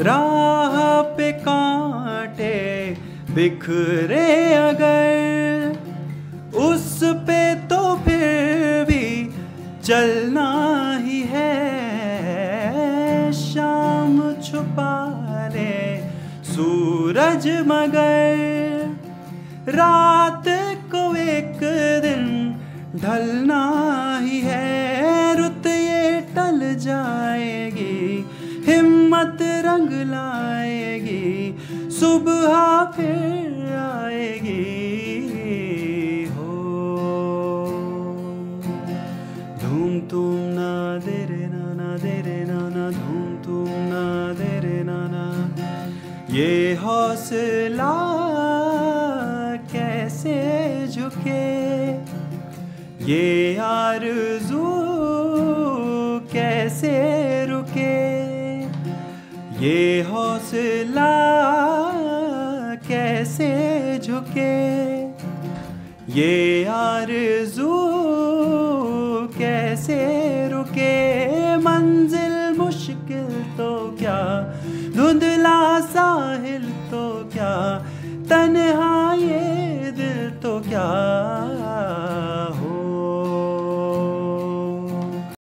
राह पे कांटे बिखरे अगर उस पे तो फिर भी चलना ही है। शाम छुपा ले सूरज मगर रात को एक दिन ढलना ही है। रुत ये टल जाएगी, हिम्मत रंग लाएगी, सुबह फिर आएगी। हो धूम तुम ना दे रे ना दे रे ना धूम तुम ना दे रे ना। ये हौसला कैसे झुके, ये आरज़ू कैसे रुके। ये हौसला कैसे झुके, ये आरज़ू कैसे रुके। मंजिल मुश्किल तो क्या, धुंधला साहिल तो क्या,